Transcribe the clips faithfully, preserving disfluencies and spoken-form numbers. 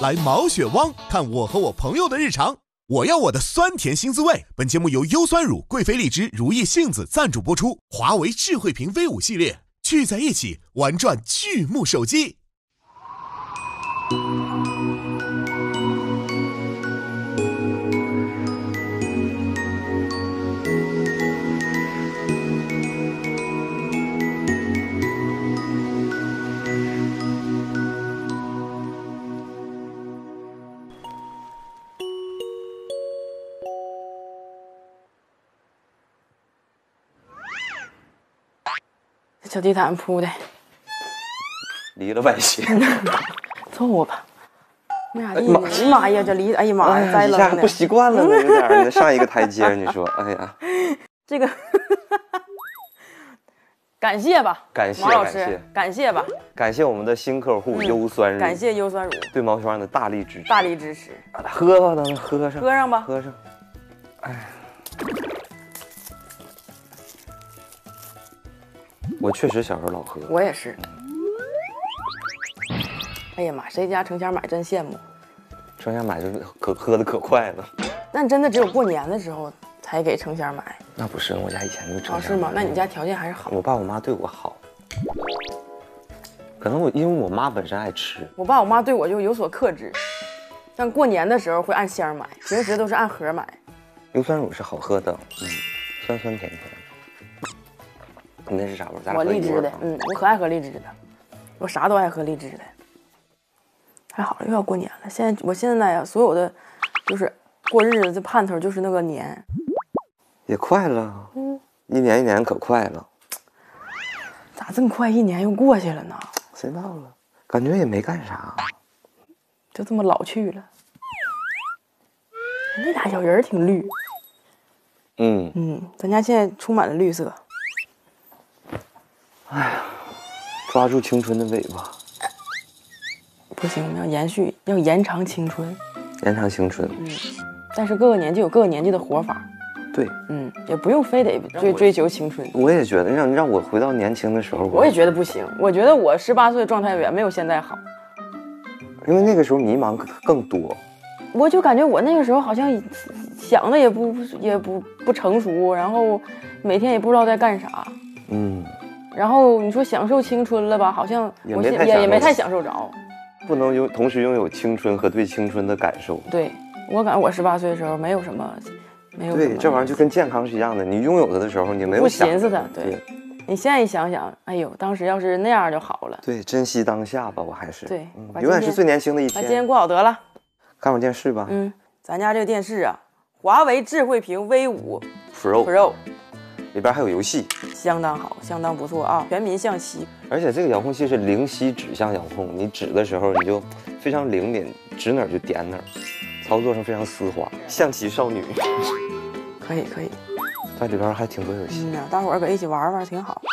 来毛血汪看我和我朋友的日常。我要我的酸甜新滋味。本节目由优酸乳、贵妃荔枝、如意杏子赞助播出。华为智慧屏 V 五 系列，聚在一起玩转巨幕手机。 小地毯铺的， 离了外些， 凑合吧，没啥地方。妈呀，这离，哎呀妈呀，栽了，一下不习惯了呢，有点。上一个台阶，你说，哎呀， 这个，感谢吧， 感谢毛老师，感谢吧， 感谢我们的新客户优酸乳， 感谢优酸乳对毛血旺的大力支持， 大力支持。 喝吧，咱们喝上， 喝上吧， 喝上。哎。我确实小时候老喝， 我也是。哎呀妈，谁家成箱买真羡慕。 成箱买就是可喝的可快了。 那真的只有过年的时候才给成箱买？ 那不是，我家以前就成箱。 哦，是吗？那你家条件还是好。 我爸我妈对我好，可能我因为我妈本身爱吃。 我爸我妈对我就有所克制，像过年的时候会按箱买，平时都是按盒买。 优酸乳是好喝的，嗯，酸酸甜甜。你那是啥味儿？ 我荔枝的，嗯，我可爱喝荔枝的，我啥都爱喝荔枝的。还好了，又要过年了。现在我现在呀，所有的就是过日子的盼头就是那个年， 也快了，嗯，一年一年可快了。 咋这么快？一年又过去了呢？ 谁知道了？感觉也没干啥， 就这么老去了。那俩小人儿挺绿， 嗯嗯，咱家现在充满了绿色。 哎呀，抓住青春的尾巴， 不行，我们要延续，要延长青春， 延长青春。 嗯，但是各个年纪有各个年纪的活法。 对， 嗯，也不用非得追追求青春。 我也觉得，让让我回到年轻的时候， 我也觉得不行。我觉得我十八岁状态远没有现在好， 因为那个时候迷茫更多。 我就感觉我那个时候好像想的也不也不不成熟，然后每天也不知道在干啥。 嗯。 然后你说享受青春了吧？好像也我没太也也没太享受着， 不能拥同时拥有青春和对青春的感受。 对，我感觉我十八岁的时候没有什么，没有什么对，这玩意儿就跟健康是一样的，你拥有它的时候，你没有不寻思它。 对， 对你现在一想想，哎呦，当时要是那样就好了。 对，珍惜当下吧，我还是对， 嗯、永远是最年轻的一天。 把今天过好得了， 看会儿电视吧。 嗯，咱家这个电视啊，华为智慧屏 V 五 Pro Pro。 里边还有游戏， 相当好，相当不错啊！全民向西， 而且这个遥控器是灵犀指向遥控，你指的时候你就非常灵敏，指哪儿就点哪儿，操作上非常丝滑。象棋少女， 可以可以， 在里边还挺多游戏。 嗯、啊，大伙儿搁一起玩玩挺好，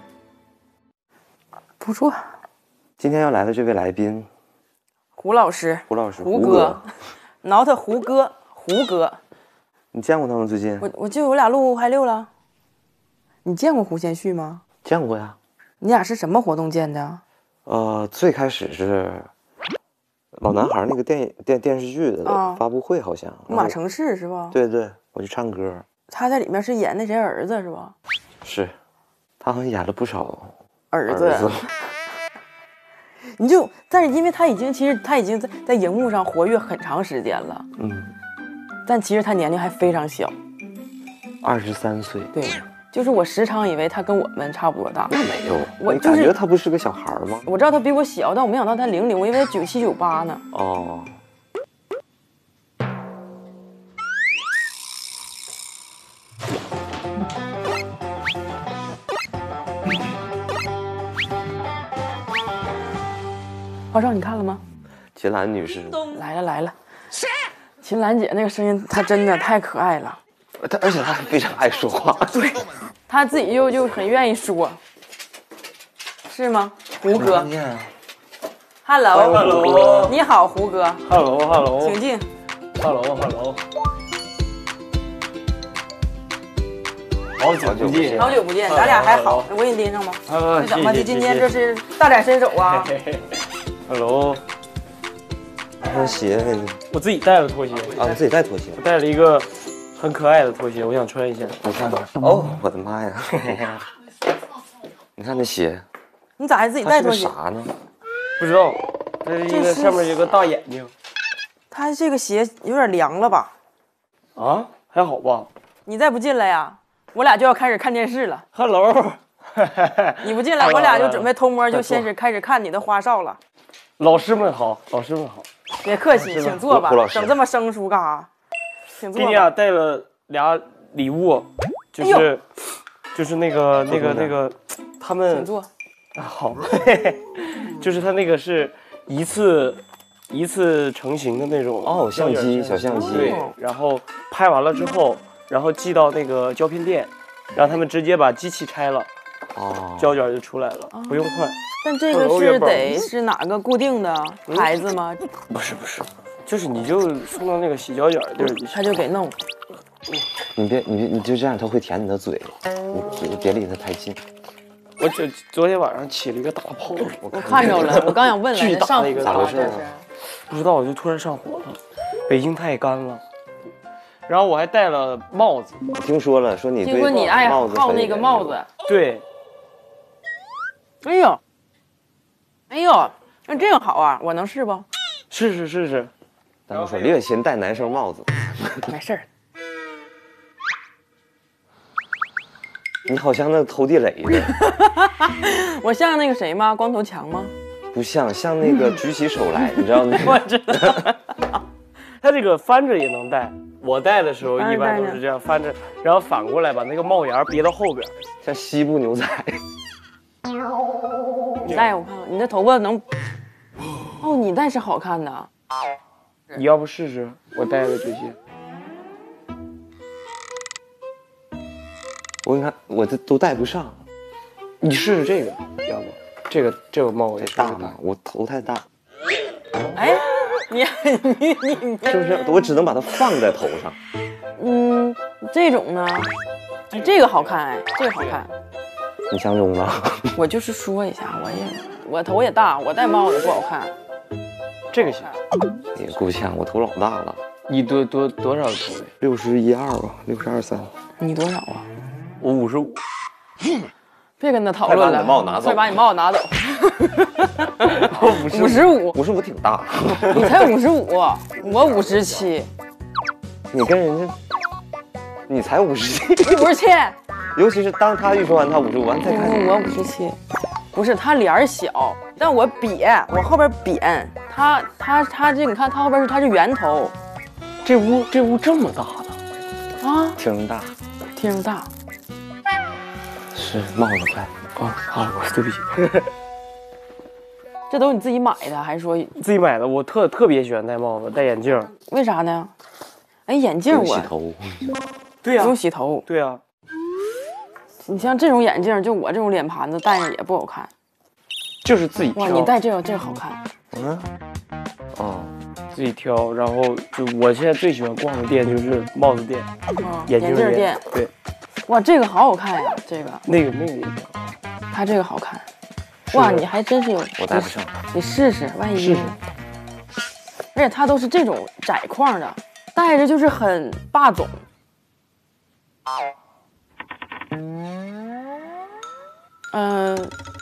不错。 今天要来的这位来宾， 胡老师， 胡老师， 胡哥 ，not 胡哥，胡哥， 你见过他吗？最近我我记得我俩录嗨六了。你见过胡先煦吗？ 见过呀。 你俩是什么活动见的？ 呃，最开始是老男孩那个电影电电视剧的发布会，好像《 木马城市》是吧？ 对对，我去唱歌。 他在里面是演那谁儿子是吧？ 是，他好像演了不少儿子。儿子你就，但是因为他已经其实他已经在在荧幕上活跃很长时间了， 嗯， 但其实他年龄还非常小， 二十三岁。 对。就是我时常以为他跟我们差不多大， 那没有， 我、 就是、感觉他不是个小孩吗？ 我知道他比我小，但我没想到他零零，我以为他九七九八呢。 哦。 花少，你看了吗？ 秦岚女士来了来了，谁？秦岚姐那个声音，她真的太可爱了。 他而且他还非常爱说话， 对，他自己又就很愿意说，是吗？胡哥 ，Hello， 你好，胡哥 ，Hello，Hello， 请进 ，Hello，Hello， 好久不见， 好久不见，咱俩还好，我给你拎上吧。 啊， 怎么的？今天这是大展身手啊 ？Hello， 双鞋我自己带了拖鞋啊，你自己带拖鞋？ 我带了一个很可爱的拖鞋，我想穿一下。 我看看。哦，我的妈呀！你看那鞋， 你咋还自己带拖鞋？ 啥呢？ 不知道，这是一个上面有个大眼睛。 他这个鞋有点凉了吧？ 啊，还好吧？ 你再不进来呀，我俩就要开始看电视了。 Hello， 你不进来，我俩就准备偷摸就先是开始看你的花哨了。 老师们好，老师们好， 别客气，请坐吧。整这么生疏干啥？请坐吧。 给你俩带了俩礼物，就是、哎、就是那个那个那个他们。 请坐。 啊好，就是他那个是一次一次成型的那种哦，相机小相机。 对，然后拍完了之后，然后寄到那个胶片店，让他们直接把机器拆了，哦，胶卷就出来了，哦、不用换。 但这个是得是哪个固定的牌子吗？ 不是不是，就是你就送到那个洗胶卷的地儿就行， 他就给弄。 你别你别你就这样，他会舔你的嘴，你你别离他太近。 我这昨天晚上起了一个大泡， 我看着了，我刚想问了， 巨大的一个咋回事？ 不知道，我就突然上火了。北京太干了，然后我还戴了帽子。 我听说了，说你听说你爱好那个帽子。 对。 哎呦，哎呦，那这个好啊，我能试不？ 试试试试。 大哥说李雪琴戴男生帽子， 没事儿。 你好像那偷地雷的。 我像那个谁吗？光头强吗？ 不像，像那个举起手来，你知道那个？ 我知道。 他这个翻着也能戴，我戴的时候一般都是这样翻着，然后反过来把那个帽檐别到后边， 像西部牛仔。 你戴我看看，你的头发能？哦，你戴是好看的。 你要不试试？我戴的这些。 我你看，我这都戴不上。 你试试这个，要不这个这个帽我也大吗？我头太大。 哎，你你你是不是？我只能把它放在头上。 嗯，这种呢，这个好看哎，这个好看。 你相中了？ 我就是说一下，我也我头也大，我戴帽子不好看。 这个行， 也够呛，我头老大了。 你多多多少头？ 六十一二吧，六十二三。 你多少啊？ 我五十五。 别跟他讨论了，快把你帽子拿走。五十五， 五十五挺大。 你才五十五，我五十七。 你跟人家，你才五十七， 五十七。 尤其是当他一说完他五十五，完再看我五十七。不是他脸小，但我瘪，我后边扁。他他他这你看他后边是他是圆头。 这屋这屋这么大的啊？ 厅大， 厅大。 是帽子快啊！好，对不起。 这都是你自己买的，还是说自己买的？我特特别喜欢戴帽子、戴眼镜。 为啥呢？哎，眼镜我洗头。 对呀、啊， 不用洗头。 对呀、啊。 你像这种眼镜，就我这种脸盘子戴着也不好看。 就是自己挑。 哇，你戴这个这个好看。 嗯。哦。 自己挑，然后就我现在最喜欢逛的店就是帽子店、 嗯、 眼镜店。店对。 哇，这个好好看呀！这个那个那个也挺好， 它这个好看。哇，你还真是有， 我戴不上， 你试试，万一。 试试。 而且它都是这种窄框的，戴着就是很霸总。嗯、呃，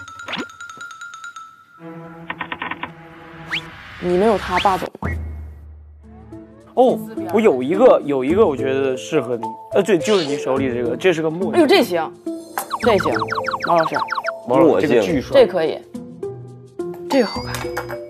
你没有他霸总。 哦，我有一个，有一个，我觉得适合你。呃，对，就是你手里的这个，这是个墨镜。 哎呦，这行，这行，毛老师， 毛老师，这个巨帅， 这可以，这个好看。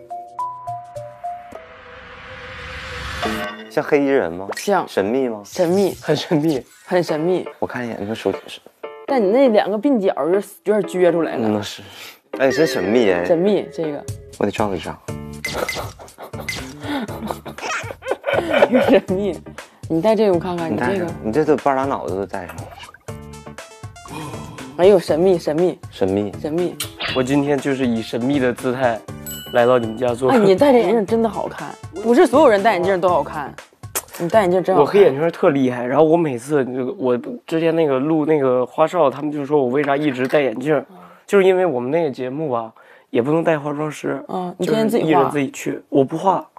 像黑衣人吗？ 像。 神秘吗？ 神秘， 很神秘， 很神秘。 我看一眼，你看手是。 但你那两个鬓角有有点撅出来了。 那是。哎，真神秘哎。 神秘，这个。 我得照一照。 有神秘，你戴这个我看看，你这个， 你这都半拉脑子都戴上了。 哎呦，神秘神秘神秘神秘！ 我今天就是以神秘的姿态来到你们家做客。 哎，你戴这眼镜真的好看，不是所有人戴眼镜都好看，你戴眼镜真好看。 我黑眼圈特厉害，然后我每次我之前那个录那个花少，他们就说我为啥一直戴眼镜，就是因为我们那个节目吧，也不能带化妆师， 嗯，你天天自己画， 艺人自己去，我不画。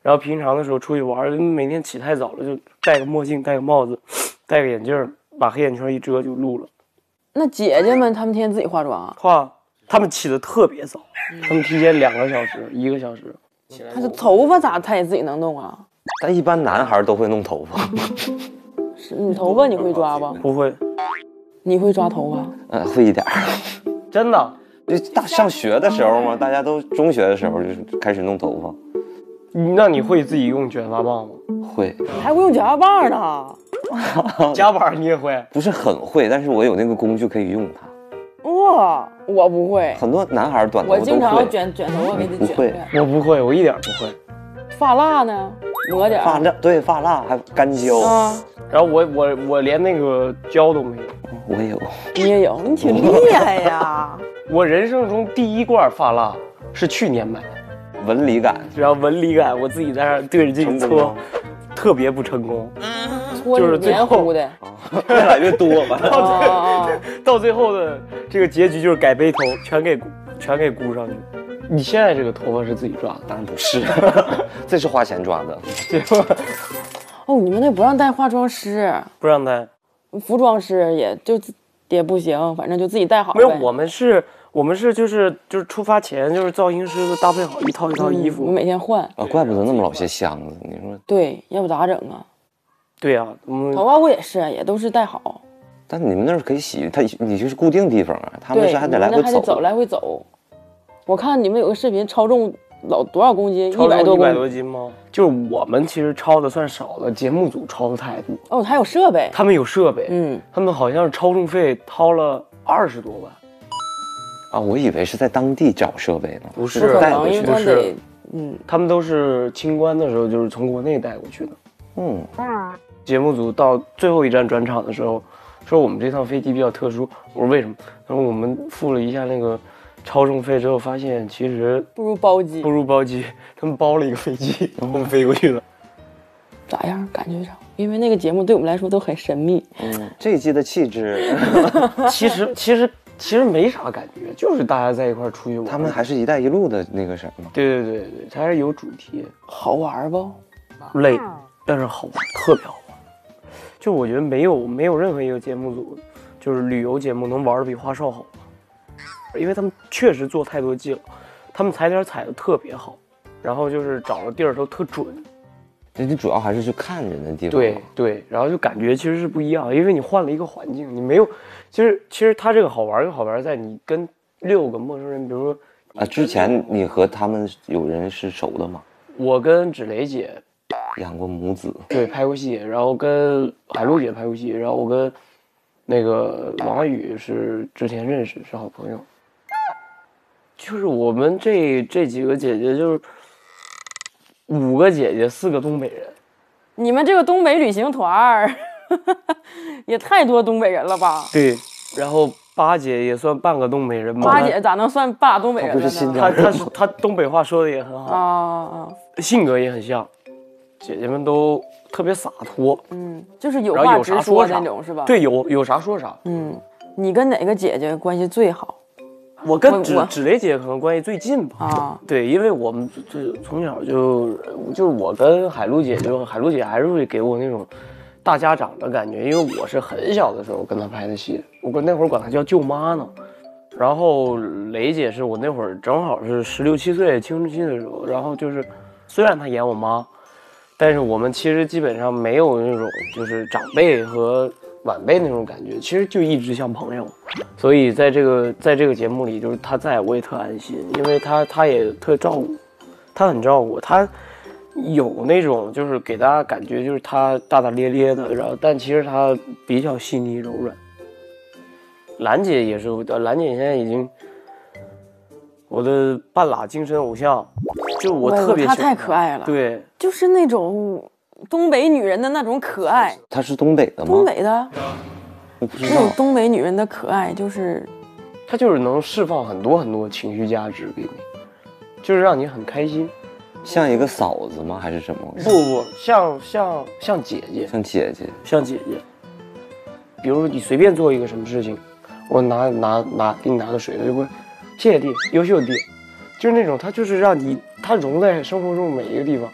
然后平常的时候出去玩，每天起太早了，就戴个墨镜，戴个帽子，戴个眼镜，把黑眼圈一遮就录了。 那姐姐们她们天天自己化妆啊？ 化，他们起得特别早，他们提前两个小时、一个小时。 她这头发咋她也自己能弄啊？ 但一般男孩都会弄头发。 是你头发你会抓不？ 不会。 你会抓头发？ 嗯，会一点。 真的？ 就大上学的时候嘛，大家都中学的时候就开始弄头发。 那你会自己用卷发棒吗？ 会。 还会用卷发棒呢？ 夹板你也会？ 不是很会，但是我有那个工具可以用它。 哇，我不会。 很多男孩短头发都会。 我经常卷卷头发给它卷。 不会， 我不会，我一点不会。 发蜡呢？抹点。 发蜡，对，发蜡还干胶啊。 然后我我我连那个胶都没有。 我也有。 你也有？你挺厉害呀！ 我人生中第一罐发蜡是去年买的， 纹理感， 然后纹理感，我自己在那儿对着镜搓，特别不成功，就是最后的， 越来越多吧。 到到最后的这个结局就是改背头，全给全给箍上去。你现在这个头发是自己抓的？ 当然不是，这是花钱抓的。 哦，你们那不让带化妆师， 不让带， 服装师也就也不行，反正就自己带好。 没有，我们是，我们是就是就是出发前就是造型师都搭配好一套一套衣服， 我、嗯、每天换。 啊，怪不得那么老些箱子，你说？ 对，要不咋整啊？ 对呀、啊，嗯， 头发我也是，也都是带好。 但你们那儿可以洗，他你就是固定地方啊，他们是还得来回走， 还得走来回走。我看你们有个视频，超重老多少公斤？ 一百多一百多斤吗？就是我们其实超的算少的，节目组超的太多。 哦，还有设备， 他们有设备， 嗯， 他们好像是超重费掏了二十多万。 啊，我以为是在当地找设备呢， 不是带回去，不是，嗯， 他们都是清关的时候就是从国内带过去的。 嗯， 节目组到最后一站转场的时候，说我们这趟飞机比较特殊，我说为什么？他说我们付了一下那个超重费之后，发现其实不如包机， 不如包机，他们包了一个飞机，我们飞过去的。 咋样？感觉上，因为那个节目对我们来说都很神秘。 嗯，这一季的气质， 其实其实其实没啥感觉，就是大家在一块出去玩。 他们还是一带一路的那个什么？ 对对对对，它还是有主题， 好玩不？ 累，但是好玩，特别好玩。就我觉得没有没有任何一个节目组，就是旅游节目能玩的比花少好玩，因为他们确实做太多季了，他们踩点踩的特别好，然后就是找的地儿都特准。 你主要还是去看人的地方。 对对，然后就感觉其实是不一样，因为你换了一个环境，你没有，其实其实它这个好玩就好玩在你跟六个陌生人，比如说啊，之前你和他们有人是熟的吗？ 我跟芷蕾姐养过母子， 对，拍过戏，然后跟海璐姐拍过戏，然后我跟那个王宇是之前认识，是好朋友。就是我们这这几个姐姐就是五个姐姐，四个东北人。 你们这个东北旅行团儿也太多东北人了吧？ 对，然后八姐也算半个东北人吧。 八姐咋能算半东北人呢？ 她她是她东北话说的也很好啊啊， 性格也很像，姐姐们都特别洒脱， 嗯，就是有话直说那种是吧？ 对，有有啥说啥。 嗯，你跟哪个姐姐关系最好？ 我跟芷芷蕾姐可能关系最近吧。 啊， 对，因为我们就从小就就是我跟海璐姐，就海璐姐还是会给我那种大家长的感觉，因为我是很小的时候跟她拍的戏，我那会儿管她叫舅妈呢。然后蕾姐是我那会儿正好是十六七岁青春期的时候，然后就是虽然她演我妈，但是我们其实基本上没有那种就是长辈和晚辈那种感觉，其实就一直像朋友。所以在这个在这个节目里，就是她在我也特安心，因为她她也特照顾，她很照顾，她有那种就是给大家感觉就是她大大咧咧的，然后但其实她比较细腻柔软。兰姐也是，兰姐现在已经我的半拉精神偶像，就我特别喜欢她， 太可爱了， 对， 就是那种东北女人的那种可爱。 她是东北的吗？ 东北的，那种东北女人的可爱，就是她就是能释放很多很多情绪价值给你，就是让你很开心。 像一个嫂子吗？还是什么？ 不不，像像像姐姐， 像姐姐， 像姐姐。比如说你随便做一个什么事情。我拿拿拿给你拿个水，他就会谢谢弟，优秀弟，就是那种他就是让你他融在生活中每一个地方，然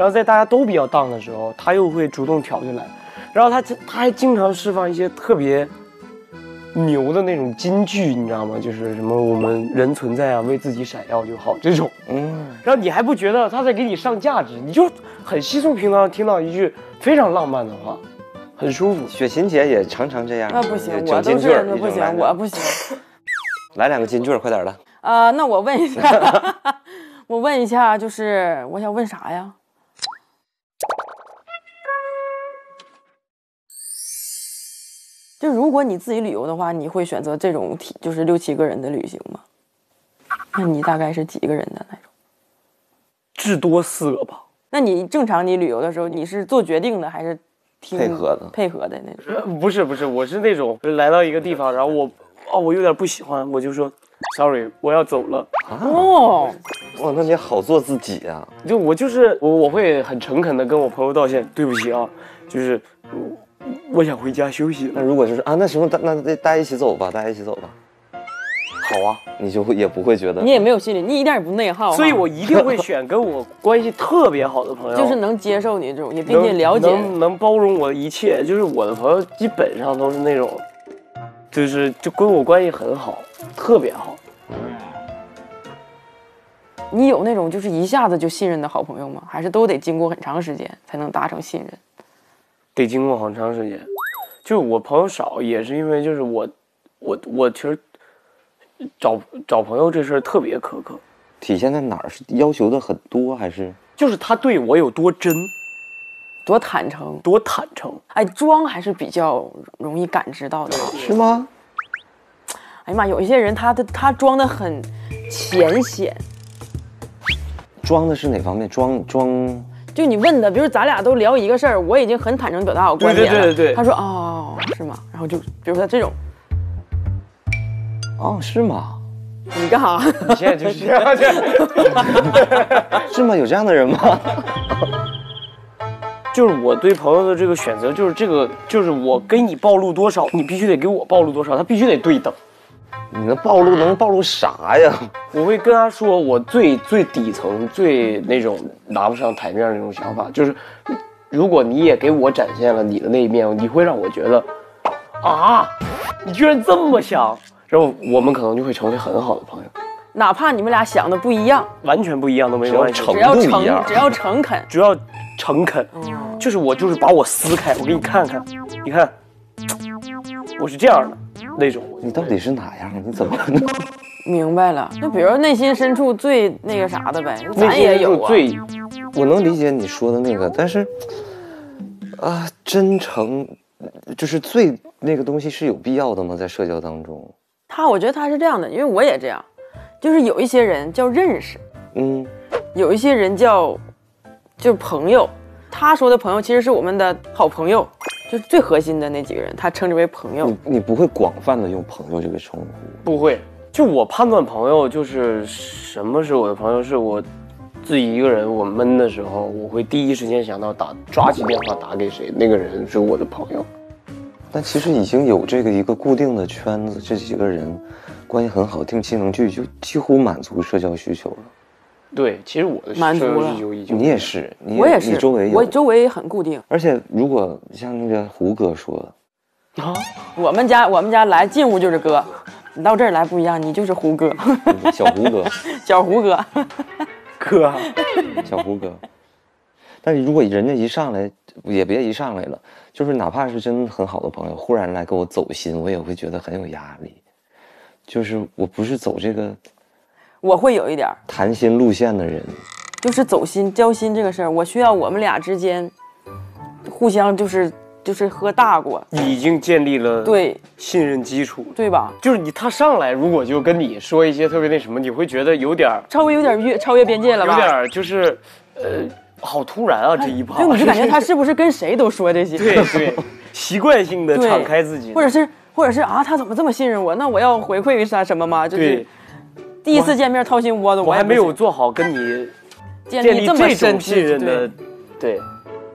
然后在大家都比较荡的时候，他又会主动挑进来，然后他他还经常释放一些特别牛的那种金句，你知道吗？就是什么我们人存在啊，为自己闪耀就好这种。嗯，然后你还不觉得他在给你上价值，你就很稀松平常听到一句非常浪漫的话，很舒服。 雪琴姐也常常这样。 那不行，我都是那不行，我不行。 来两个金句，快点的。 啊、呃，那我问一下，我问一下，就是我想问啥呀？就如果你自己旅游的话，你会选择这种体，就是六七个人的旅行吗？那你大概是几个人的那种？ 至多四个吧。 那你正常你旅游的时候，你是做决定的还是听配合的？ 配合的那种？ 呃、不是不是，我是那种来到一个地方，然后我哦我有点不喜欢，我就说 sorry， 我要走了。 啊、哦，哇，那你好做自己啊！ 就我就是我我会很诚恳的跟我朋友道歉，对不起啊，就是。我想回家休息。 那如果就是啊，那行，那那大家一起走吧，大家一起走吧。好啊，你就会也不会觉得， 你也没有心理，你一点也不内耗， 所以我一定会选跟我关系特别好的朋友， 就是能接受你这种，也并且了解， 能能包容我的一切。就是我的朋友基本上都是那种，就是就跟我关系很好，特别好。 你有那种就是一下子就信任的好朋友吗？还是都得经过很长时间才能达成信任？ 得经过很长时间，就是我朋友少，也是因为就是我，我我其实找找朋友这事儿特别苛刻。 体现在哪儿？是要求的很多，还是就是他对我有多真， 多坦诚， 多坦诚？ 哎，装还是比较容易感知到的， 是吗？ 哎呀妈，有一些人他的他装的很浅显， 装的是哪方面？装装。 就你问的，比如咱俩都聊一个事儿，我已经很坦诚表达我观点了。 对对对对。 他说哦，是吗？然后就比如说这种， 哦，是吗？ 你干啥？ 你现在就是这样的。 是吗？有这样的人吗？ 就是我对朋友的这个选择，就是这个，就是我给你暴露多少，你必须得给我暴露多少，他必须得对等。 你能暴露能暴露啥呀？ 我会跟他说，我最最底层、最那种拿不上台面那种想法，就是如果你也给我展现了你的那一面，你会让我觉得啊，你居然这么想，然后我们可能就会成为很好的朋友。 哪怕你们俩想的不一样， 完全不一样都没关系， 只要诚，只要诚恳， 只要诚恳，嗯、就是我就是把我撕开，我给你看看，你看，我是这样的。那种你到底是哪样？你怎么明白了？就比如内心深处最那个啥的呗，咱也有啊。 最， 我能理解你说的那个，但是啊、呃，真诚就是最那个东西是有必要的吗？在社交当中， 他我觉得他是这样的，因为我也这样，就是有一些人叫认识， 嗯， 有一些人叫就是朋友。他说的朋友其实是我们的好朋友。就是最核心的那几个人，他称之为朋友。 你你不会广泛的用朋友这个称呼？ 不会。就我判断朋友，就是什么是我的朋友，是我自己一个人我闷的时候，我会第一时间想到打抓起电话打给谁，那个人是我的朋友。 但其实已经有这个一个固定的圈子，这几个人关系很好，定期能聚，就几乎满足社交需求了。 对，其实我的满足了， 你也是，你我也是， 你周围有， 我周围很固定。 而且如果像那个胡哥说的，啊，我们家我们家来进屋就是哥，你到这儿来不一样，你就是胡哥， 小胡哥， 小胡哥， 哥， 小胡哥。但是如果人家一上来，也别一上来了，就是哪怕是真很好的朋友，忽然来跟我走心，我也会觉得很有压力。就是我不是走这个。 我会有一点谈心路线的人， 就是走心交心这个事儿，我需要我们俩之间互相就是就是喝大过， 已经建立了对信任基础， 对吧？ 就是你他上来如果就跟你说一些特别那什么，你会觉得有点稍微有点越超越边界了吧？ 有点就是呃，好突然啊这一趴， 就你就感觉他是不是跟谁都说这些？ 对对，习惯性的敞开自己， 或者是或者是啊，他怎么这么信任我？那我要回馈他什么吗？就是。第一次见面掏心窝子， 我还没有做好跟你建立这么深信任的，对。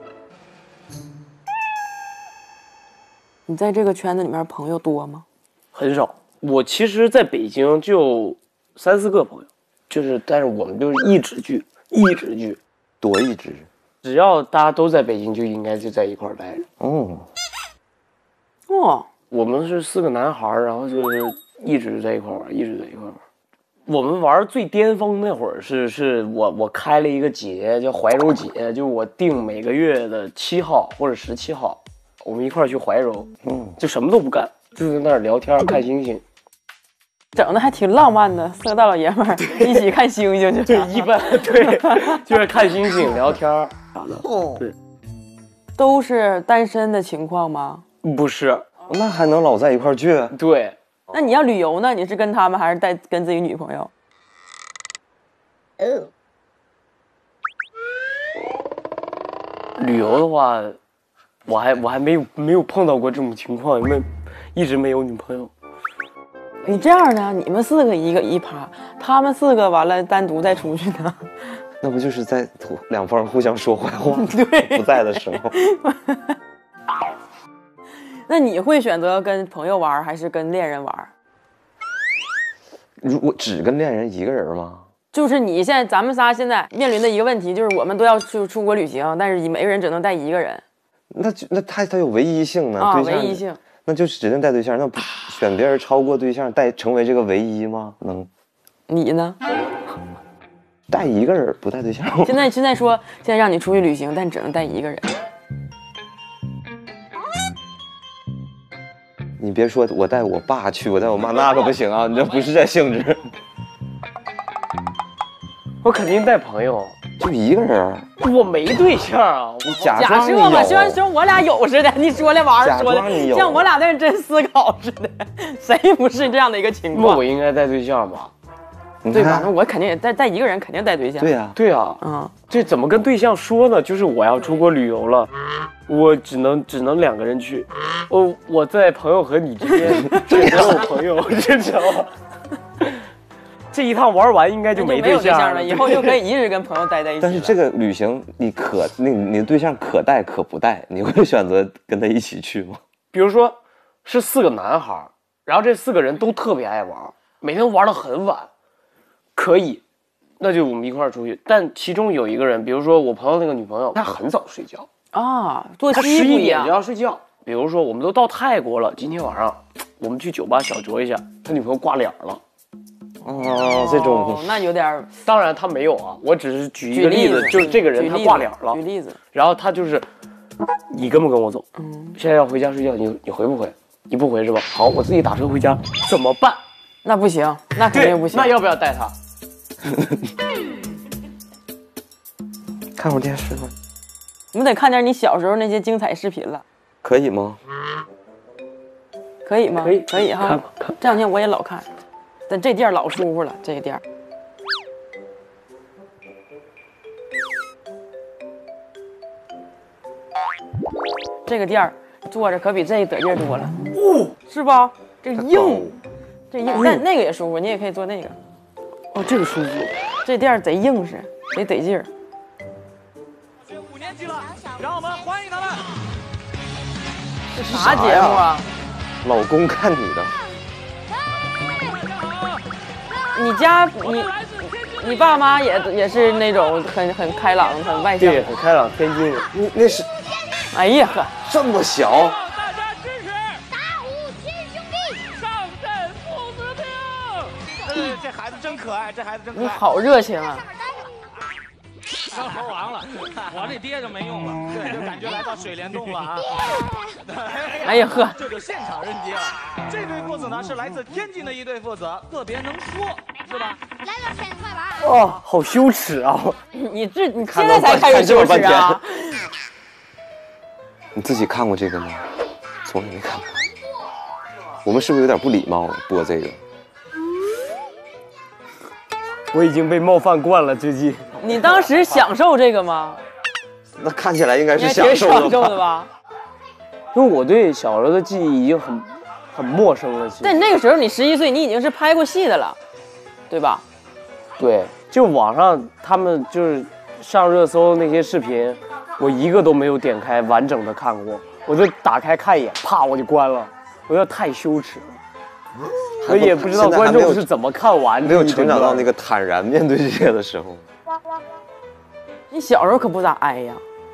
你在这个圈子里面朋友多吗？ 很少。我其实在北京就三四个朋友，就是但是我们就是一直聚，一直聚， 多一直。 只要大家都在北京，就应该就在一块儿待着。 哦， 哦， 我们是四个男孩，然后就是一直在一块玩，一直在一块玩。我们玩最巅峰那会儿是是我我开了一个节叫怀柔节，就我定每个月的七号或者十七号，我们一块儿去怀柔，嗯，就什么都不干，就在那儿聊天看星星， 整的还挺浪漫的，四个大老爷们儿一起看星星去。 对，一般对，就是看星星聊天啥的。哦，对， 都是单身的情况吗？ 不是， 那还能老在一块儿去？ 对。 那你要旅游呢？你是跟他们还是带跟自己女朋友？ 旅游的话，我还我还没有没有碰到过这种情况，没一直没有女朋友。 你这样呢？你们四个一个一趴，他们四个完了单独再出去呢？ 那不就是在两方互相说坏话？ 对， 不在的时候。 那你会选择跟朋友玩还是跟恋人玩？ 如果只跟恋人一个人吗？ 就是你现在咱们仨现在面临的一个问题，就是我们都要去出国旅行，但是每个人只能带一个人。 那那他他有唯一性呢？ 啊， 对象唯一性， 那就是指定带对象，那不选别人超过对象带成为这个唯一吗？能？ 你呢？ 带一个人不带对象？ 现在现在说现在让你出去旅行，但只能带一个人。 你别说我带我爸去，我带我妈那可不行啊！你这不是这性质。 我肯定带朋友， 就一个人。 我没对象啊！ 你假假设嘛，像说我俩有似的，你说来玩儿说的，像我俩在认真思考似的，谁不是这样的一个情况？ 那我应该带对象吧？ 对吧？那我肯定也带带一个人，肯定带对象。 对呀、啊， 对呀、啊， 嗯， 这怎么跟对象说呢？就是我要出国旅游了，我只能只能两个人去，我我在朋友和你之间只有朋友，你知道吗？这一趟玩完应该就没对象了，以后就可以一直跟朋友待在一起。 但是这个旅行你可那你的对象可带可不带，你会选择跟他一起去吗？ 比如说是四个男孩，然后这四个人都特别爱玩，每天玩到很晚。可以，那就我们一块儿出去。但其中有一个人，比如说我朋友那个女朋友，她很早睡觉啊，作息她十一点就要睡觉。比如说我们都到泰国了，今天晚上我们去酒吧小酌一下，他女朋友挂脸了。 哦，这种、 哦、那有点。 当然他没有啊，我只是举一个例子， 例子就是这个人他挂脸了。 举例子。 然后他就是，你跟不跟我走？嗯，现在要回家睡觉，你你回不回？你不回是吧？好，我自己打车回家，怎么办？ 那不行，那肯定不行。 那要不要带他？ 看会儿电视吧。 我们得看点你小时候那些精彩视频了。 可以吗？ 可以吗？ 可以， 可以哈。这两天我也老看，但这店老舒服了，这店。这个店坐着可比这得劲多了，哦，是吧？这硬，这硬，但那个也舒服，你也可以坐那个。 哦，这个舒服。 这店贼硬实，贼得劲儿。 五年级了，让我们欢迎他们。 这啥节目啊？ 老公看你的。 你家你你爸妈也也是那种很很开朗、很外向， 对，很开朗、天津人。 那那是， 哎呀呵， 这么小。 大家支持打虎亲兄弟，上阵父子兵。这这孩子真可爱，这孩子真可爱。 你好热情啊！ 生猴王了，我这爹就没用了，对，就感觉来到水帘洞了啊！ 哎呀呵， 这就现场认爹了。这对父子呢是来自天津的一对父子，特别能说，是吧？ 来到天津快玩。 哦，好羞耻啊！ 你这你现在才开始羞耻啊？ 你自己看过这个吗？从来没看过。我们是不是有点不礼貌播这个？ 我已经被冒犯惯了，最近。 你当时享受这个吗？ 那看起来应该是享受享受的吧？ 因为我对小时候的记忆已经很很陌生了。其实但那个时候你十一岁，你已经是拍过戏的了，对吧？ 对，就网上他们就是上热搜那些视频，我一个都没有点开完整的看过，我就打开看一眼，啪我就关了，我觉得太羞耻了。我也不知道观众是怎么看完， 没有成长到那个坦然面对这些的时候。 你小时候可不咋挨呀。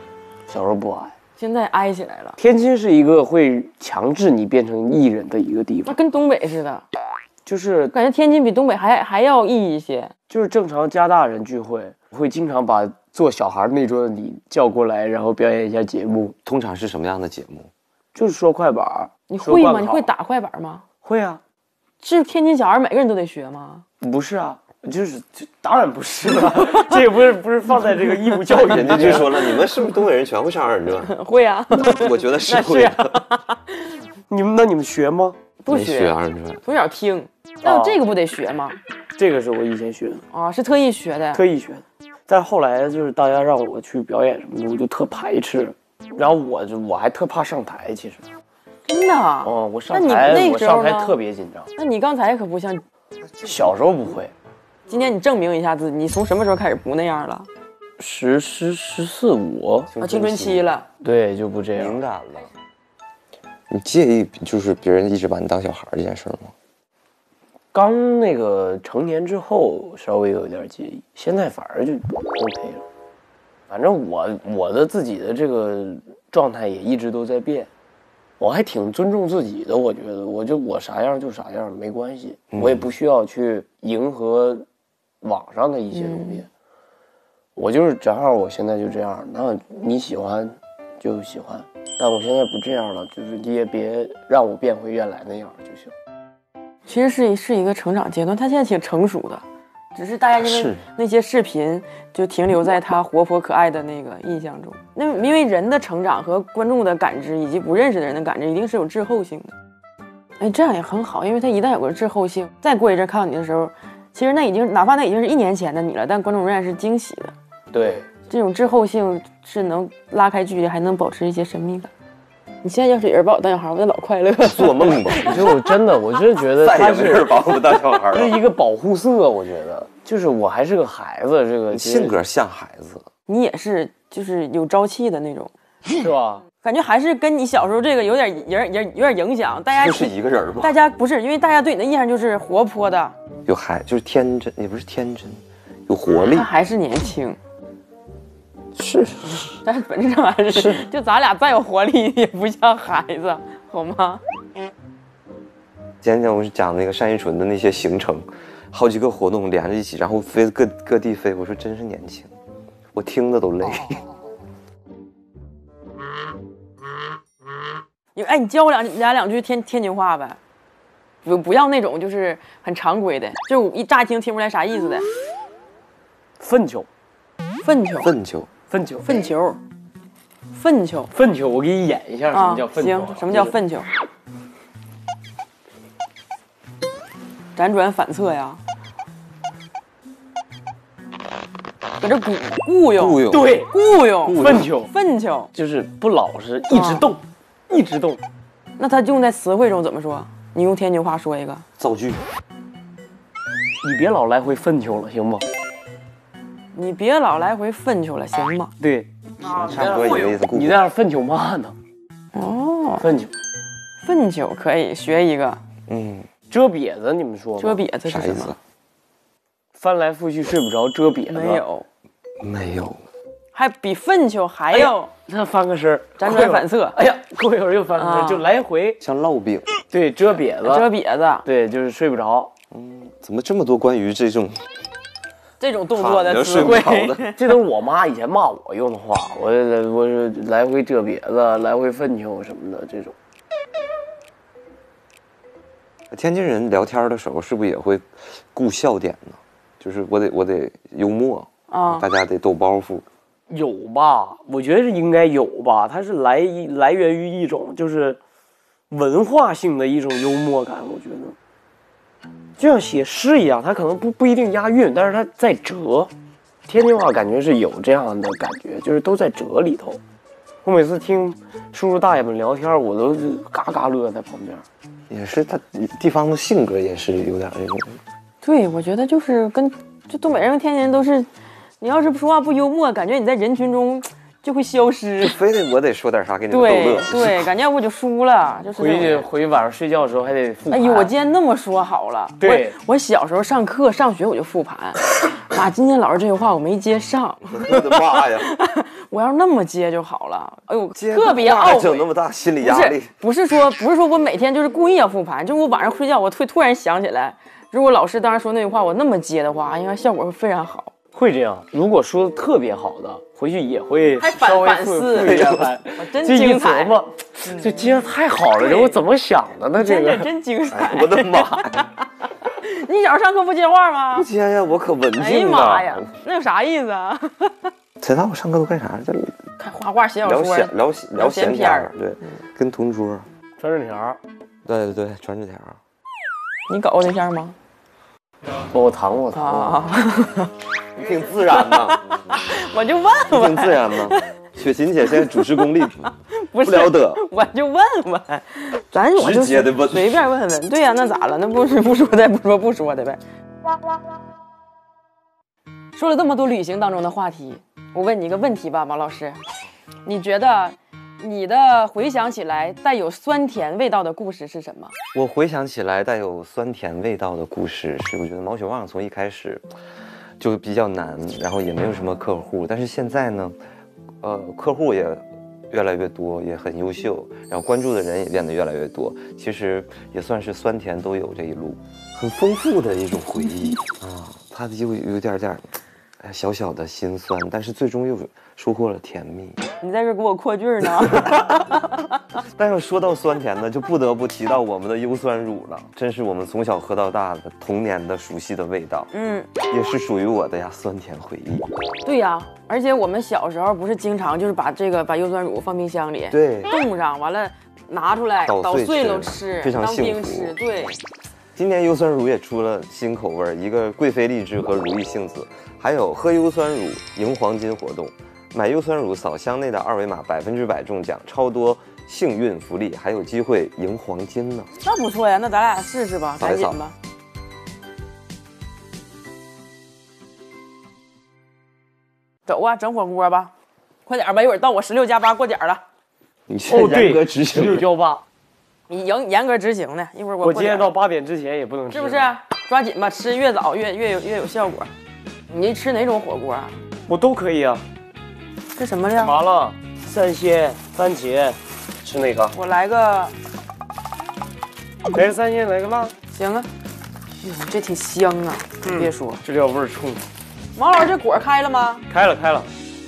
小时候不矮。 现在挨起来了。 天津是一个会强制你变成艺人的一个地那方， 跟东北似的， 就是感觉天津比东北还还要异一些。 就是正常家大人聚会，会经常把做小孩那桌的你叫过来，然后表演一下节目。 通常是什么样的节目？ 就是说快板。 你会吗？你会打快板吗？ 会啊。 是天津小孩每个人都得学吗？ 不是啊，就是就当然不是了，这也不是不是放在这个义务教育。 人家就说了，你们是不是东北人全会唱二人转？ 会啊， 我觉得是会的。 啊、 你们那你们学吗？ 不学， 学二人转， 从小听。但这个不得学吗？ 这个是我以前学的啊，是特意学的， 特意学的。但是后来就是大家让我去表演什么的，我就特排斥。然后我就我还特怕上台，其实。 真的？ 哦，我上台，我上台特别紧张。 那你刚才可不像， 小时候不会。 今天你证明一下自己，你从什么时候开始不那样了？ 十十十四五啊，青春期了。 对，就不这样。 敏感了。你介意就是别人一直把你当小孩这件事吗？ 刚那个成年之后稍微有点介意，现在反而就 OK 了。反正我我的自己的这个状态也一直都在变，我还挺尊重自己的，我觉得我就我啥样就啥样没关系，嗯、我也不需要去迎合网上的一些东西，嗯、我就是正好我现在就这样，那你喜欢就喜欢，但我现在不这样了，就是你也别让我变回原来那样就行。 其实是是一个成长阶段，他现在挺成熟的，只是大家因为那些视频就停留在他活泼可爱的那个印象中。那因为人的成长和观众的感知以及不认识的人的感知一定是有滞后性的。哎，这样也很好，因为他一旦有个滞后性，再过一阵看到你的时候，其实那已经哪怕那已经是一年前的你了，但观众仍然是惊喜的。 对， 这种滞后性是能拉开距离，还能保持一些神秘感。你现在要是有人把我当小孩，我就老快乐。 做梦吧！ 就真的，我真的觉得他是把我当小孩了， 是一个保护色。我觉得，就是我还是个孩子，这个性格像孩子。 你也是，就是有朝气的那种， 是吧？ 感觉还是跟你小时候这个有点、有点、有点影响。大家就是一个人吗？ 大家不是，因为大家对你的印象就是活泼的， 有孩，就是天真，也不是天真，有活力。 他还是年轻。 是， 但是本质上还是，是就咱俩再有活力也不像孩子，好吗？ 今天我是讲那个单依纯的那些行程，好几个活动连着一起，然后飞各各地飞，我说真是年轻，我听的都累。 你哎，你教我两俩两句天天津话呗，不不要那种就是很常规的，就一乍一听听不出来啥意思的。 粪球， 粪球， 粪球。 粪球， 粪球，粪球， 粪球，我给你演一下什么叫粪球、啊。 行，什么叫粪球？辗转反侧呀，搁这鼓雇佣， 雇佣， 对， 雇佣， 粪球， 粪球就是不老实，一直动，啊、一直动。 那它用在词汇中怎么说？你用天津话说一个造句。 你别老来回粪球了，行吗？ 你别老来回粪球了，行吗？ 对， 啊、差不多一个意思。 你在那粪球嘛呢？ 哦， 粪球， 粪球可以学一个。 嗯， 遮瘪子，你们说吗？ 遮瘪子是什么？ 翻来覆去睡不着，遮瘪子。 没有， 没有， 还比粪球还要。 他、哎、翻个身， 辗转反侧。 哎呀，过一会儿又翻个身，啊、就来回像烙饼。 对，遮瘪子， 遮瘪子。 对，就是睡不着。 嗯，怎么这么多关于这种？ 这种动作的词汇， 这都是我妈以前骂我用的话。我我是来回遮瘪子，来回粪球什么的这种。 天津人聊天的时候是不是也会顾笑点呢？就是我得我得幽默啊，大家得抖包袱。 有吧？我觉得是应该有吧。它是来来源于一种就是文化性的一种幽默感，我觉得。就像写诗一样，它可能不不一定押韵，但是它在折。天津话感觉是有这样的感觉，就是都在折里头。我每次听叔叔大爷们聊天，我都是嘎嘎乐在旁边。 也是他地方的性格也是有点这种。 对，我觉得就是跟就东北人和天津人都是，你要是不说话不幽默，感觉你在人群中就会消失， 非得我得说点啥给你们逗乐。 对对，感觉我就输了，就是回去回去晚上睡觉的时候还得复盘。 哎呦，我今天那么说好了， 对， 我, 我小时候上课上学我就复盘，妈，今天老师这句话我没接上， 我的妈呀！ 我要是那么接就好了。哎呦，特别懊悔， 整那么大心理压力。 不是，不是说不是说我每天就是故意要复盘，就是我晚上睡觉我会突然想起来，如果老师当时说那句话我那么接的话，应该效果会非常好。 会这样，如果说的特别好的，回去也会还反反思，我真精彩。 这今天太好了，这我怎么想的呢？这个真精彩！ 我的妈呀！ 你早上上课不接话吗？ 不接呀，我可文静了。 哎呀妈呀，那有啥意思啊？ 谁道我上课都干啥？就看画画、写小说、 聊聊聊闲篇儿，对，跟同桌传纸条。 对对对，传纸条。 你搞过对象吗？ 我谈过，谈过。 你挺自然的， 我就问问， 挺自然的。雪琴姐现在主持功力不了得， 我就问问，咱我就随便问问。对呀、啊，那咋了？那不是不说的，不说不说的呗。说了这么多旅行当中的话题，我问你一个问题吧，王老师，你觉得你的回想起来带有酸甜味道的故事是什么？ 我回想起来带有酸甜味道的故事是，我觉得毛血旺从一开始就比较难，然后也没有什么客户，但是现在呢，呃，客户也越来越多，也很优秀，然后关注的人也变得越来越多，其实也算是酸甜都有这一路，很丰富的一种回忆啊，它就有点点小小的心酸，但是最终又收获了甜蜜。 你在这给我扩句呢？ 但是说到酸甜呢，就不得不提到我们的优酸乳了，真是我们从小喝到大的童年的熟悉的味道，嗯，也是属于我的呀，酸甜回忆。 对呀，而且我们小时候不是经常就是把这个把优酸乳放冰箱里， 对， 冻上完了拿出来捣碎了吃， 非常幸福。 当冰吃，对。 今年优酸乳也出了新口味，一个贵妃荔枝和如意杏子，还有喝优酸乳赢黄金活动，买优酸乳扫箱内的二维码，百分之百中奖，超多幸运福利，还有机会赢黄金呢。 那不错呀，那咱俩试试吧，赶紧吧。走啊，整火锅吧，快点吧，一会儿到我十六加八过点了。 你现在严格执行， 十六加八。 你严严格执行的，一会儿我我今天到八点之前也不能吃， 是不是？抓紧吧，吃越早越越有越有效果。你吃哪种火锅啊？ 我都可以啊。 这什么料？ 麻辣、三鲜、番茄，吃哪个？ 我来个， 来个三鲜，来个辣。 行啊。哟，这挺香啊！嗯、别说， 这料味儿冲。 王老师，这果开了吗？ 开了，开了。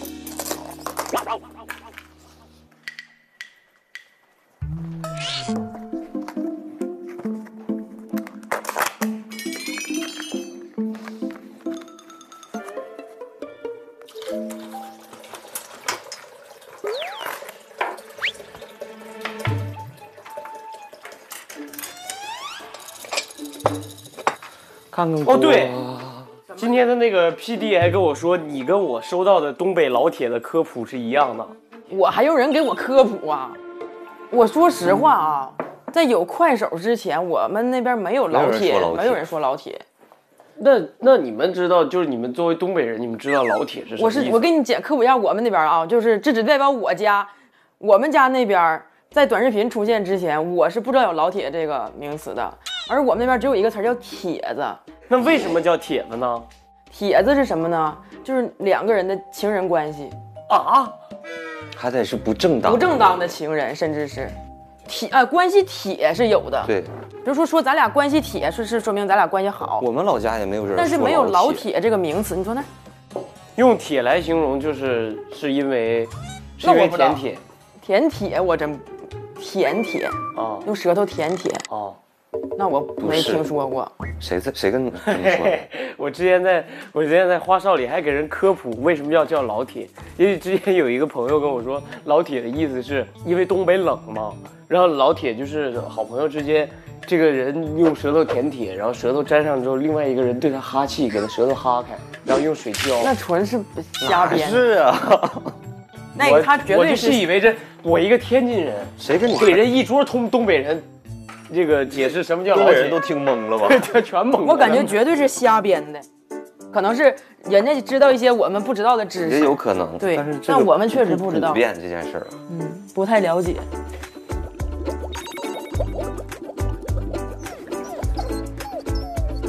看看哦，对，今天的那个 P D 还跟我说，你跟我收到的东北老铁的科普是一样的。 我还有人给我科普啊！我说实话啊，在有快手之前，我们那边没有老铁，没有人说老铁。 那那你们知道，就是你们作为东北人，你们知道老铁是什么意思？ 我是我给你讲科普一下我们那边啊，就是这只代表我家，我们家那边在短视频出现之前，我是不知道有老铁这个名词的。而我们那边只有一个词叫帖子， 那为什么叫帖子呢？ 帖子是什么呢？就是两个人的情人关系啊， 还得是不正当、 不正当的情人，甚至是帖啊关系帖是有的。 对， 比如说说咱俩关系帖是是说明咱俩关系好。 我们老家也没有人， 但是没有老铁这个名词，你说呢？ 用帖来形容就是是因为是因为舔帖， 舔帖我真舔帖啊，用舌头舔帖啊。那我没听说过， 谁在谁跟你说？ 我之前在我之前在花少里还给人科普为什么要叫老铁，因为之前有一个朋友跟我说，老铁的意思是因为东北冷嘛，然后老铁就是好朋友之间，这个人用舌头舔铁，然后舌头沾上之后，另外一个人对他哈气，给他舌头哈开，然后用水浇。 那纯是瞎编。 是啊。 那个他绝对是。 我就是以为这我一个天津人， 谁跟你给人一桌通东北人。这个解释什么叫老铁， 人都听懵了吧？ 这全懵了。 我感觉绝对是瞎编的，可能是人家知道一些我们不知道的知识， 也有可能。 对， 但是但我们确实不知道。 普遍这件事儿， 嗯，不太了解。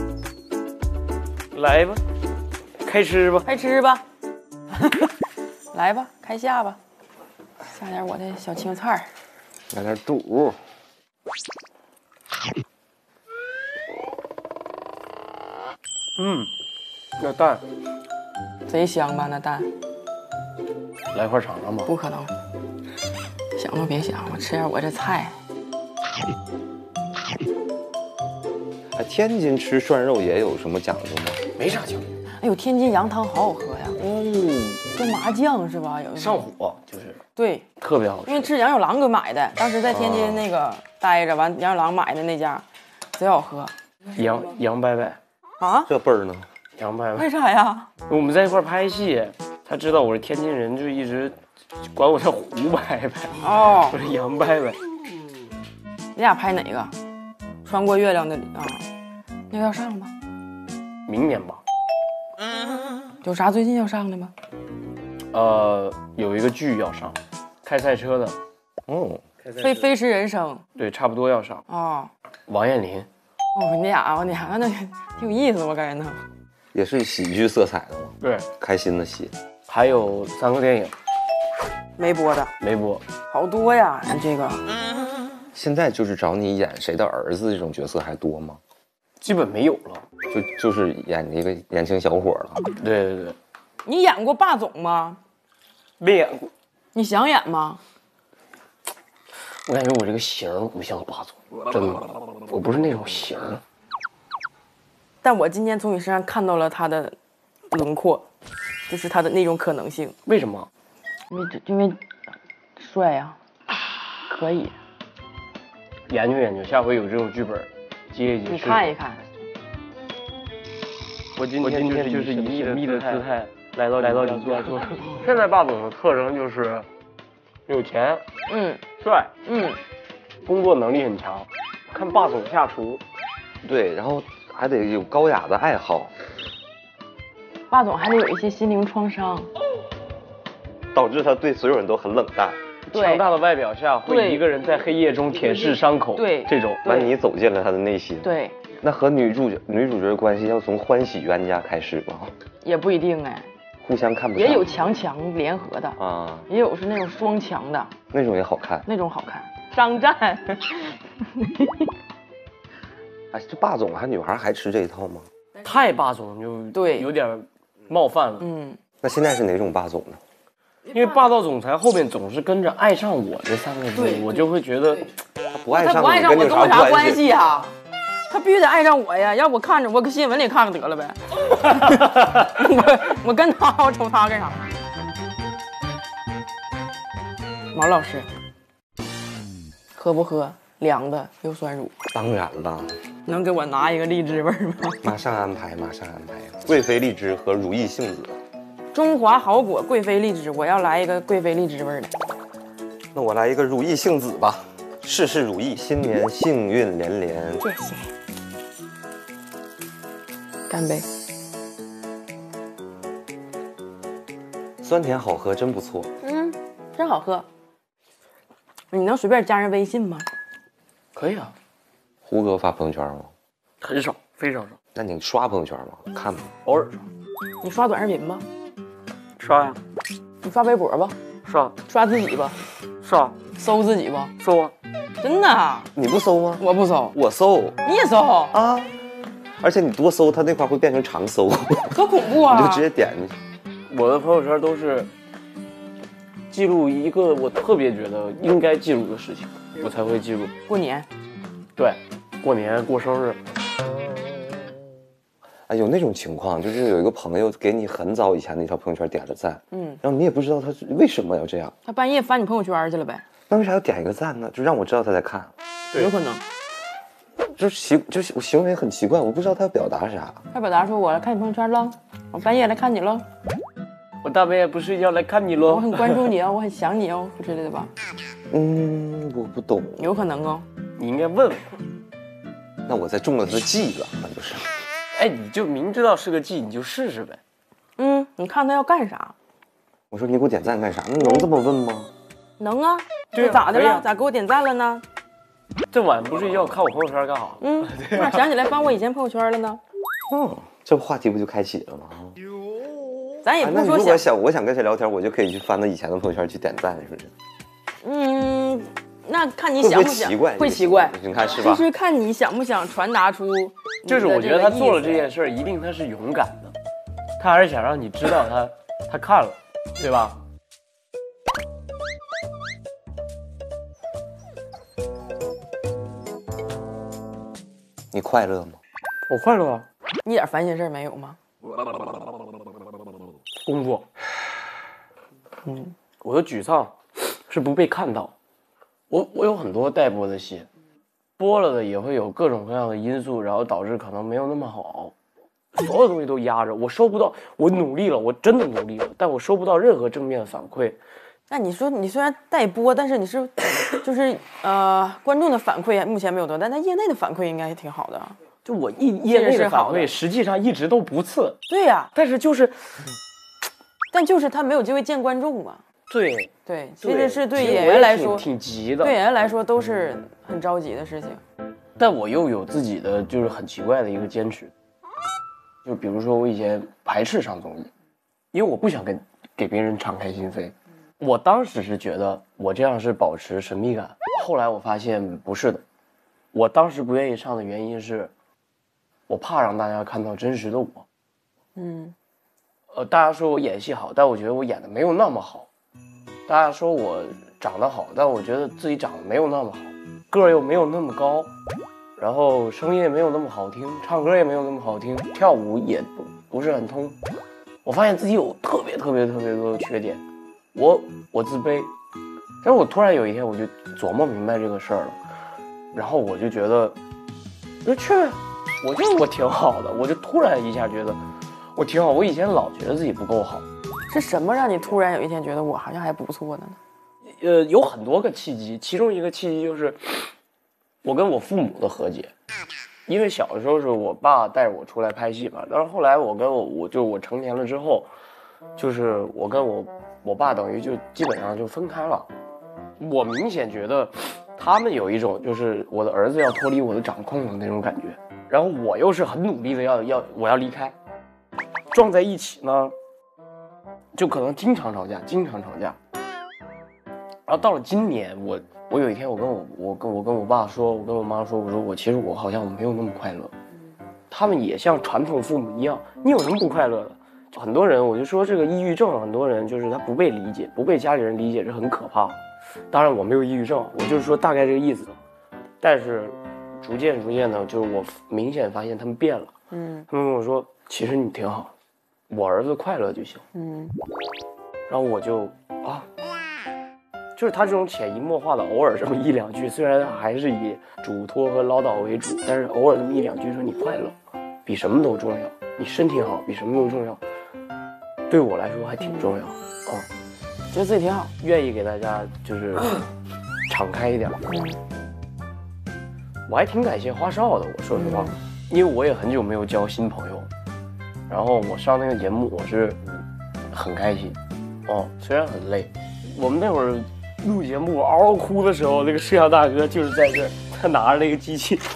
来吧，开吃吧， 开吃吧。 来吧，开下吧，下点我的小青菜， 来点肚。 嗯，那蛋贼香吧？那蛋来块尝尝吧。 不可能，想都别想，我吃点我这菜。 哎，天津吃涮肉也有什么讲究吗？ 没啥讲究。 哎呦，天津羊汤好好喝呀！ 哦， 跟麻酱是吧？有上火就是。 对， 特别好吃。 因为吃杨九郎给买的，当时在天津那个待着，完杨九郎买的那家，贼好喝。 杨杨伯伯啊， 这辈儿呢？ 杨伯伯为啥呀？ 我们在一块拍戏，他知道我是天津人，就一直管我叫胡伯伯。 哦， 我是杨伯伯。 你俩拍哪个？穿过月亮的啊，那个要上吗？ 明年吧。 有啥最近要上的吗？ 呃，有一个剧要上，开赛车的。 哦， 飞飞驰人生。 对，差不多要上。 哦， 王彦霖。 哦，你俩，我俩那挺有意思，我感觉那。 也是喜剧色彩的吗？ 对， 开心的戏。 还有三个电影没播的， 没播， 好多呀，你这个。 现在就是找你演谁的儿子这种角色还多吗？ 基本没有了， 就就是演一个年轻小伙了。 对对对。 你演过霸总吗？ 没演过。 你想演吗？ 我感觉我这个型不像霸总，真的，我不是那种型。 但我今天从你身上看到了他的轮廓，就是他的那种可能性。 为什么？ 因为因为帅呀、啊，可以。 研究研究，下回有这种剧本，接一接。 你看一看。 我今天就是以神秘的姿态来到来到你家做。现在霸总的特征就是有钱， 嗯， 帅， 嗯， 工作能力很强。看霸总下厨， 对，然后还得有高雅的爱好。 霸总还得有一些心灵创伤， 导致他对所有人都很冷淡。 强大的外表下会一个人在黑夜中舔舐伤口， 对， 这种。 那你走进了他的内心。 对。 那和女主角女主角的关系要从欢喜冤家开始吗？ 也不一定哎， 互相看不上。 也有强强联合的啊，也有是那种双强的， 那种也好看， 那种好看。商战。 哎，这霸总还女孩还吃这一套吗？ 太霸总就对， 有点冒犯了。 嗯， 那现在是哪种霸总呢？ 因为霸道总裁后面总是跟着爱上我这三个字，我就会觉得他不爱上你跟有啥关系啊？他必须得爱上我呀，要不看着我搁新闻里看看得了呗。我我跟他，我瞅他干啥？毛老师，喝不喝凉的优酸乳？ 当然了。 能给我拿一个荔枝味吗？ 马上安排，马上安排。贵妃荔枝和如意杏子。 中华好果贵妃荔枝，我要来一个贵妃荔枝味的。 那我来一个如意杏子吧，事事如意，新年幸运连连。 谢谢。干杯！ 酸甜好喝，真不错。 嗯，真好喝。你能随便加人微信吗？ 可以啊。 胡哥发朋友圈吗？ 很少，非常少。 那你刷朋友圈吗？看吗？ 偶尔刷。 你刷短视频吗？ 刷呀。 你刷微博吧？ 刷。 刷自己吧？ 刷。 搜自己吧？ 搜啊。 真的啊？ 你不搜吗？ 我不搜。 我搜。 你也搜啊？而且你多搜，它那块会变成长搜， 可恐怖啊！ 你就直接点进去。 我的朋友圈都是记录一个我特别觉得应该记录的事情，我才会记录。 过年。 对，过年过生日。 哎，有那种情况，就是有一个朋友给你很早以前的一条朋友圈点了赞，嗯，然后你也不知道他为什么要这样， 他半夜翻你朋友圈去了呗？ 那为啥要点一个赞呢？就让我知道他在看， 有可能。 就是奇，就是我行为很奇怪，我不知道他要表达啥。 他表达说：“我来看你朋友圈了，我半夜来看你了， 我大半夜不睡觉来看你喽， 我很关注你哦，我很想你哦之类的吧。” 嗯，我不懂。 有可能哦， 你应该问问。 那我再中了他的计了，那就是。 哎，你就明知道是个计，你就试试呗。 嗯，你看他要干啥？ 我说你给我点赞干啥？那能这么问吗？ 能啊。 对， 咋的了？啊、咋给我点赞了呢？ 这晚不睡觉看我朋友圈干啥？ 嗯，突然想起来翻我以前朋友圈了呢。 嗯，这话题不就开启了吗？ 咱也不说想。 啊、那如果想我想跟谁聊天，我就可以去翻他以前的朋友圈去点赞，是不是？ 嗯，那看你想不想。 会奇怪， 会奇怪。 你看是吧？ 其实看你想不想传达出。 就是我觉得他做了这件事儿，一定他是勇敢的，他还是想让你知道他他看了，对吧？ 你快乐吗？ 我快乐啊， 一点烦心事儿没有吗？ 工作，嗯，我的沮丧是不被看到。我我有很多待播的戏，播了的也会有各种各样的因素，然后导致可能没有那么好，所有东西都压着，我收不到。我努力了，我真的努力了，但我收不到任何正面的反馈。 那你说你虽然待播，但是你是就是呃观众的反馈目前没有得，但他业内的反馈应该也挺好的。 就我业业内的反馈实际上一直都不次。 对呀、啊， 但是就是， 但就是他没有机会见观众嘛。 对对，其实是对演员来说挺急的， 对演员来说都是很着急的事情。 但我又有自己的就是很奇怪的一个坚持，就比如说我以前排斥上综艺，因为我不想跟给别人敞开心扉。我当时是觉得我这样是保持神秘感，后来我发现不是的。我当时不愿意上的原因是，我怕让大家看到真实的我。 嗯， 呃，大家说我演戏好，但我觉得我演的没有那么好。大家说我长得好，但我觉得自己长得没有那么好，个儿又没有那么高，然后声音也没有那么好听，唱歌也没有那么好听，跳舞也不不是很通。我发现自己有特别特别特别多的缺点。我我自卑，但是我突然有一天我就琢磨明白这个事儿了，然后我就觉得，我就去，我觉得我挺好的，我就突然一下觉得我挺好。我以前老觉得自己不够好， 是什么让你突然有一天觉得我好像还不错的呢？ 呃，有很多个契机，其中一个契机就是我跟我父母的和解，因为小的时候是我爸带着我出来拍戏嘛，但是后来我跟我我就我成年了之后，就是我跟我。我爸等于就基本上就分开了，我明显觉得他们有一种就是我的儿子要脱离我的掌控的那种感觉，然后我又是很努力的要要我要离开，撞在一起呢，就可能经常吵架，经常吵架。然后到了今年，我我有一天我跟我我跟我跟我爸说，我跟我妈说，我说我其实我好像我没有那么快乐，他们也像传统父母一样，你有什么不快乐的？很多人，我就说这个抑郁症，很多人就是他不被理解，不被家里人理解，是很可怕。当然我没有抑郁症，我就是说大概这个意思。但是逐渐逐渐的，就是我明显发现他们变了。嗯，他们跟我说，其实你挺好，我儿子快乐就行。嗯，然后我就啊，就是他这种潜移默化的，偶尔这么一两句，虽然还是以嘱托和唠叨为主，但是偶尔这么一两句说你快乐，比什么都重要，你身体好比什么都重要。对我来说还挺重要，嗯， 觉得自己挺好， 愿意给大家就是敞开一点。我还挺感谢花少的，我说实话，因为我也很久没有交新朋友，然后我上那个节目我是很开心，哦，虽然很累。我们那会儿录节目嗷嗷哭的时候，那个摄像大哥就是在这儿，他拿着那个机器。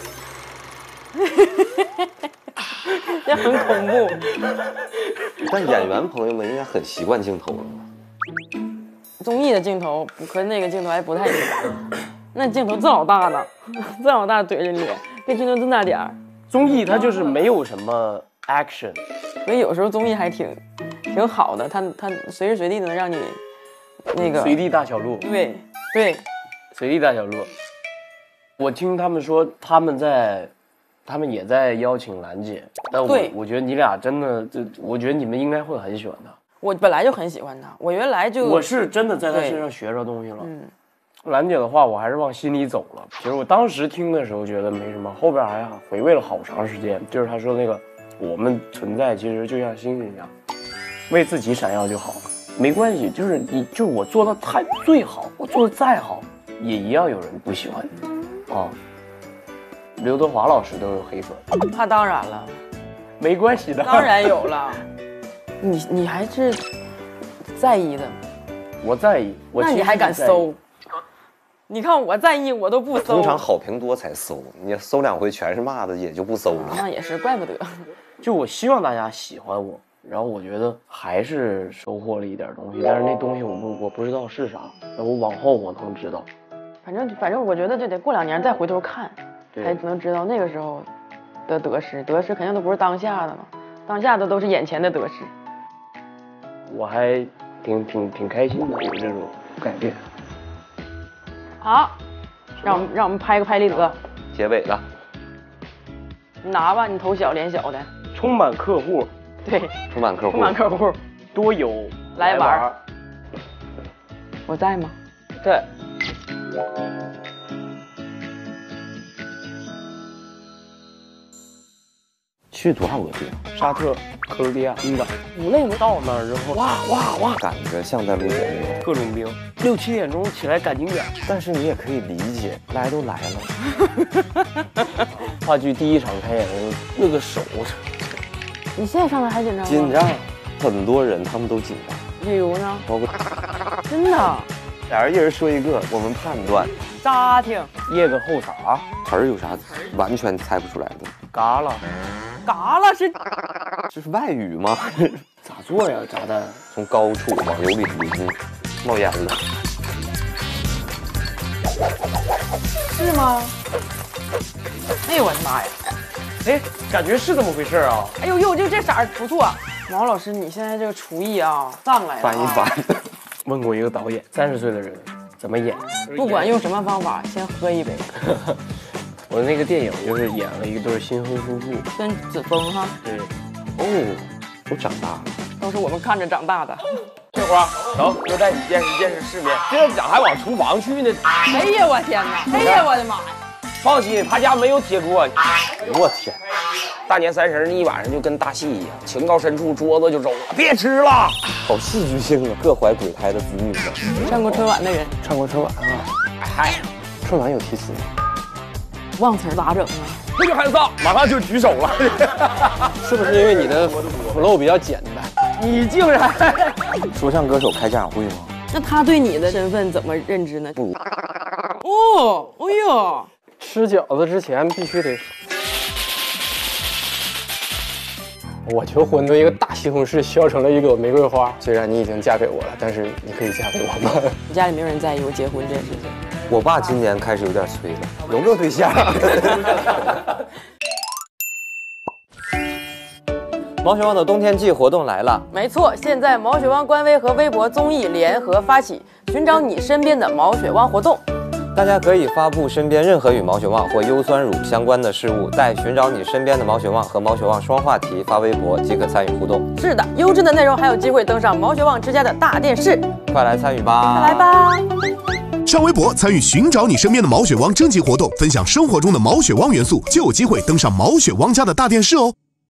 这很恐怖。 但演员朋友们应该很习惯镜头了吧？ 综艺的镜头和那个镜头还不太一样，那镜头这老大呢，这老大怼着你，跟镜头这么大点儿。 综艺它就是没有什么 action， 所以有时候综艺还挺挺好的，它它随时随地能让你那个随地大小路。 对对， 随地大小路。我听他们说他们在。他们也在邀请兰姐，但我我觉得你俩真的，就我觉得你们应该会很喜欢她。 我本来就很喜欢她，我原来就我是真的在她身上学着东西了。嗯，兰姐的话我还是往心里走了。其实我当时听的时候觉得没什么，后边还回味了好长时间。就是她说那个我们存在其实就像星星一样，为自己闪耀就好了，没关系。就是你就是我做到太最好，我做的再好，也一样有人不喜欢你啊。刘德华老师都有黑粉， 那当然了， 没关系的， 当然有了。你你还是在意的， 我在意，我那你还敢搜？你看我在意，我都不搜。 通常好评多才搜，你搜两回全是骂的，也就不搜了。 那也是，怪不得。 就我希望大家喜欢我， 然后我觉得还是收获了一点东西，但是那东西我不我不知道是啥，然后我往后我能知道。 反正反正我觉得就得过两年再回头看，才能知道那个时候的得失，得失肯定都不是当下的嘛，当下的都是眼前的得失。 我还挺挺挺开心的，有这种改变。 好，让我们让我们拍个拍立得， 结尾了。 你拿吧，你头小脸小的， 充满客户， 对， 充满客户， 充满客户， 多有来玩。我在吗？ 在。 去多少个地方？ 沙特、克罗地亚、冰岛，五内蒙到那儿之后，哇哇哇， 感觉像在录节目， 各种兵，六七点钟起来赶景点。 但是你也可以理解，来都来了。 话剧第一场开演的时候，那个手， 你现在上来还紧张吗？ 紧张，很多人他们都紧张。 比如呢？ 包括真的， 俩人一人说一个，我们判断。 扎挺， 掖个后啥？ 词儿有啥完全猜不出来的？ 嘎了。 嘎了是， 这是外语吗？ 咋做呀？炸弹从高处往油里淋，冒烟了。 是吗？哎呦我的妈呀！ 哎，感觉是这么回事啊！ 哎呦呦，就这色儿不错。毛老师，你现在这个厨艺啊，上来了、啊。 翻一翻。 问过一个导演，三十岁的人怎么演？ 不管用什么方法，先喝一杯。 我那个电影就是演了一对新婚夫妇， 跟子枫哈。 对。 哦，都长大了， 都是我们看着长大的。 翠花，走，就带你见识见识世面。这讲还往厨房去呢。 哎呀，我天哪！哎呀，我的妈呀！ 放心，他家没有铁桌。 我天！ 大年三十那一晚上就跟大戏一样，情到深处桌子就走了，别吃了。 好戏剧性啊！各怀鬼胎的子女们。 上过春晚的人， 上过春晚啊？嗨， 春晚有提词。 忘词咋整啊？ 那就喊上，马上就举手了。 是不是因为你的 flow 比较简单？ 你竟然说唱歌手开家长会吗？ 那他对你的身份怎么认知呢？不，哦，哎呦， 吃饺子之前必须得。我求婚的一个大西红柿削成了一朵玫瑰花。虽然你已经嫁给我了，但是你可以嫁给我吗？ 你家里没有人在意我结婚这件事情。 我爸今年开始有点催了，有没有对象？毛血旺的冬天季活动来了， 没错，现在毛血旺官微和微博综艺联合发起寻找你身边的毛血旺活动。 大家可以发布身边任何与毛血旺或优酸乳相关的事物，带寻找你身边的毛血旺和毛血旺双话题发微博即可参与互动。 是的，优质的内容还有机会登上毛血旺之家的大电视， 快来参与吧！ 快来吧！ 上微博参与寻找你身边的毛血旺征集活动，分享生活中的毛血旺元素，就有机会登上毛血旺家的大电视哦。